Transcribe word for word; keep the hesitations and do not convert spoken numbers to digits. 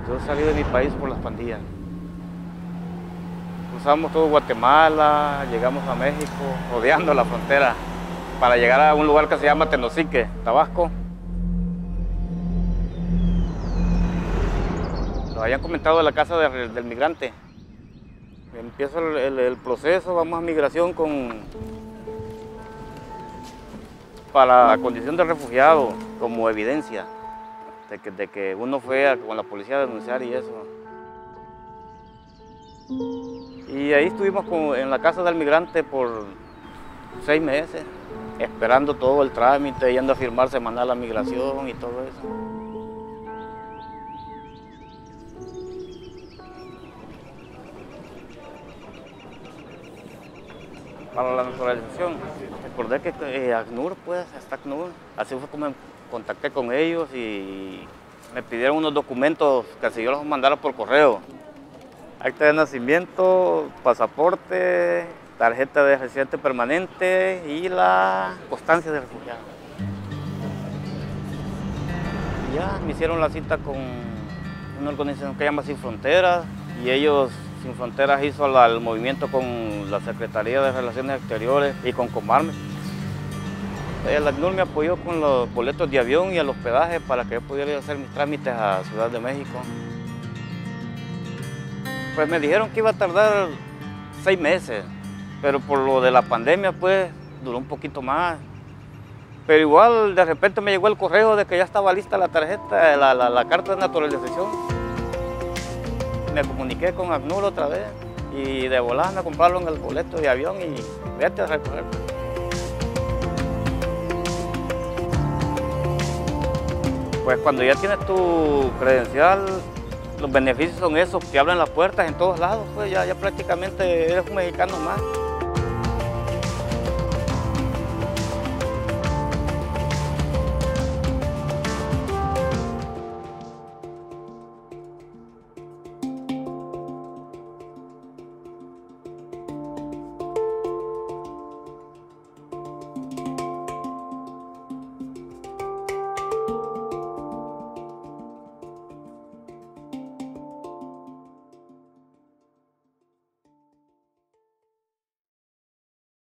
Yo salí de mi país por las pandillas. Cruzamos todo Guatemala, llegamos a México, rodeando la frontera, para llegar a un lugar que se llama Tenosique, Tabasco. Nos habían comentado de la casa de, del migrante. Empieza el, el, el proceso, vamos a migración con, para la condición de refugiado, como evidencia de que, de que uno fue a, con la policía a denunciar y eso. Y ahí estuvimos con, en la casa del migrante por seis meses, esperando todo el trámite, yendo a firmar semanal la migración y todo eso. Para la naturalización, recordé que eh, ACNUR, pues, hasta ACNUR, así fue como me contacté con ellos y me pidieron unos documentos que si yo los mandara por correo. Acta de nacimiento, pasaporte, tarjeta de residente permanente y la constancia de refugiado. Y ya me hicieron la cita con una organización que se llama Sin Fronteras y ellos, Sin Fronteras, hizo la, el movimiento con la Secretaría de Relaciones Exteriores y con Comarme. El ACNUR me apoyó con los boletos de avión y el hospedaje para que yo pudiera hacer mis trámites a Ciudad de México. Pues me dijeron que iba a tardar seis meses, pero por lo de la pandemia pues duró un poquito más. Pero igual de repente me llegó el correo de que ya estaba lista la tarjeta, la, la, la carta de naturalización. Me comuniqué con ACNUR otra vez y de volada me compraron el boleto de avión y vete a recoger. Pues cuando ya tienes tu credencial, los beneficios son esos, que abren las puertas en todos lados, pues ya, ya prácticamente eres un mexicano más.